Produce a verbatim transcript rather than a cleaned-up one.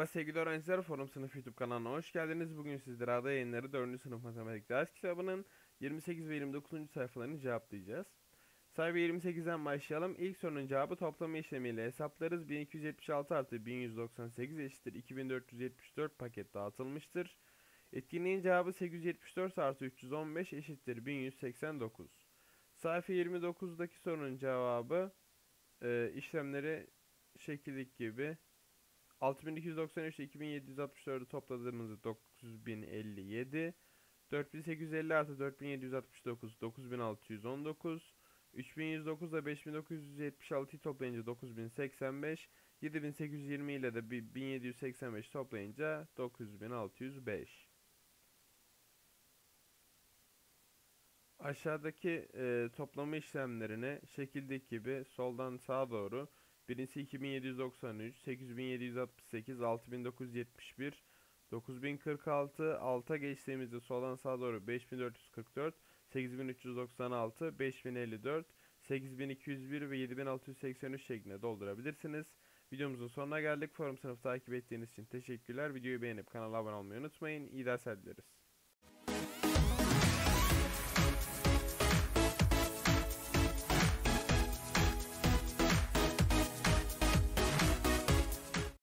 Merhaba sevgili öğrenciler, Forum Sınıf YouTube kanalına hoş geldiniz. Bugün sizlere ada yayınları dördüncü sınıf matematik ders kitabının yirmi sekiz ve yirmi dokuzuncu sayfalarını cevaplayacağız. Sayfa yirmi sekizden başlayalım. İlk sorunun cevabı toplama işlemiyle hesaplarız. bin iki yüz yetmiş altı artı bin yüz doksan sekiz eşittir iki bin dört yüz yetmiş dört paket dağıtılmıştır. Etkinliğin cevabı sekiz yüz yetmiş dört artı üç yüz on beş eşittir bin yüz seksen dokuz. Sayfa yirmi dokuzdaki sorunun cevabı e, işlemleri şekildeki gibi. altı bin iki yüz doksan üç ile iki bin yedi yüz altmış dördü topladığımızda dokuz bin elli yedi. dört bin sekiz yüz elli artı dört bin yedi yüz altmış dokuz dokuz bin altı yüz on dokuz. üç bin yüz dokuz ile beş bin dokuz yüz yetmiş altıyı toplayınca dokuz bin seksen beş. yedi bin sekiz yüz yirmi ile de bin yedi yüz seksen beş toplayınca dokuz bin altı yüz beş. Aşağıdaki e, toplama işlemlerini şekildeki gibi soldan sağa doğru. Birincisi iki bin yedi yüz doksan üç, sekiz bin yedi yüz altmış sekiz, altı bin dokuz yüz yetmiş bir, dokuz bin kırk altı, alta geçtiğimizde soldan sağa doğru beş bin dört yüz kırk dört, sekiz bin üç yüz doksan altı, beş bin elli dört, sekiz bin iki yüz bir ve yedi bin altı yüz seksen üç şeklinde doldurabilirsiniz. Videomuzun sonuna geldik. Forum sınıfı takip ettiğiniz için teşekkürler. Videoyu beğenip kanala abone olmayı unutmayın. İyi dersler dileriz.